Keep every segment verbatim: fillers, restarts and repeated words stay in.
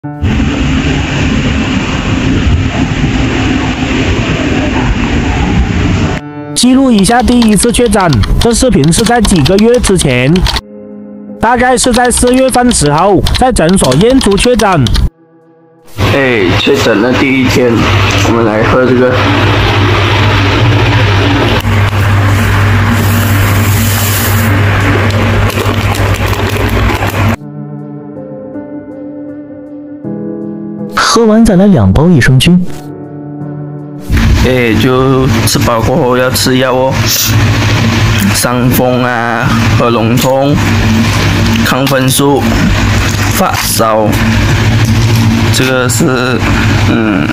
记录一下第一次确诊，这视频是在几个月之前，大概是在四月份时候，在诊所验出确诊。 哎，确诊的第一天，我们来喝这个。 喝完再来两包益生菌。 哎，就吃饱过后要吃药哦，伤风啊、喉咙痛、抗生素、发烧，这个是嗯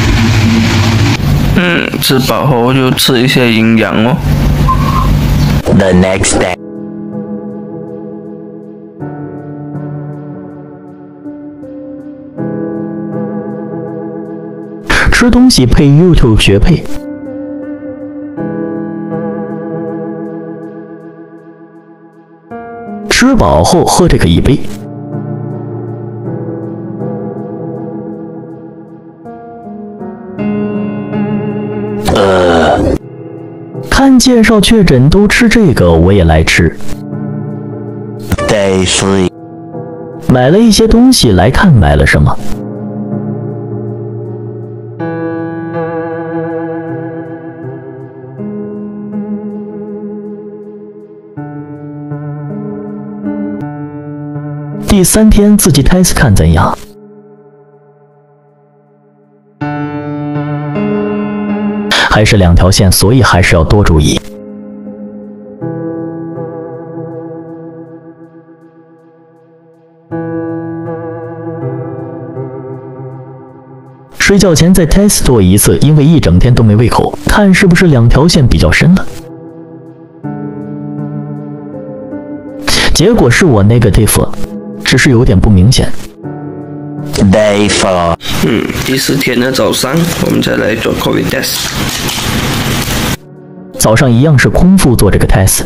嗯，吃饱后就吃一些营养哦。 The next day。吃东西配 YouTube 学配，吃饱后喝这个一杯。呃，看介绍确诊都吃这个，我也来吃。Day three， 买了一些东西，来看买了什么。第三天自己 test 看怎样。还是两条线，所以还是要多注意。睡觉前再 test 做一次，因为一整天都没胃口，看是不是两条线比较深了。结果是我 negative。只是有点不明显。Day four， 嗯，第四天的早上，我们再来做 COVID test。 早上一样是空腹做这个 test。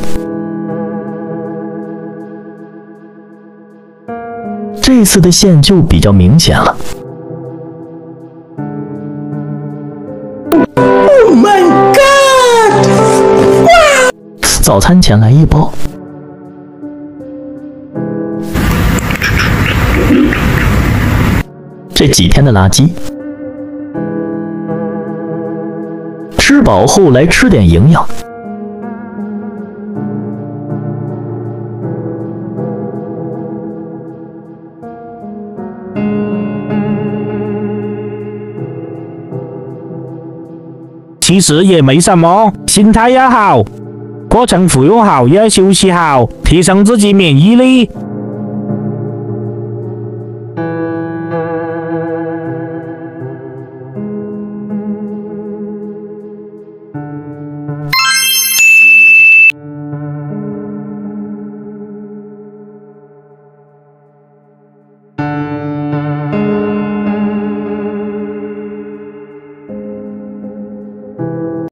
这次的线就比较明显了。Oh my god！ 早餐前来一包。这几天的垃圾，吃饱后来吃点营养。 其实也没什么，心态要好，过程服用好，要休息好，提升自己免疫力。